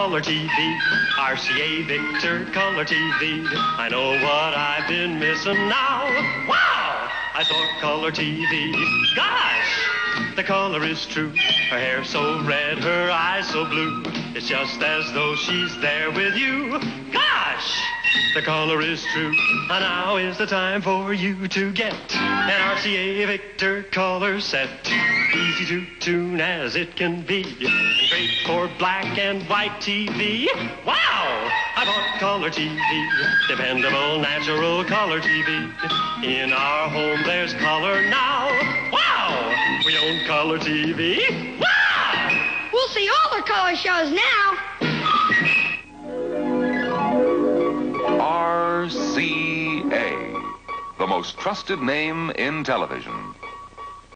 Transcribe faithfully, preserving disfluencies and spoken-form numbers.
Color T V, R C A Victor Color T V. I know what I've been missing now. Wow! I saw Color T V. Gosh! The color is true. Her hair so red, her eyes so blue. It's just as though she's there with you. Gosh! The color is true. And now is the time for you to get an R C A Victor color set. Easy to tune as it can be. And great for black and white T V. Wow! I bought Color T V. Dependable, natural color T V. In our home there's color now. Wow! We own Color T V. Wow! We'll see all the color shows now. R C A, the most trusted name in television.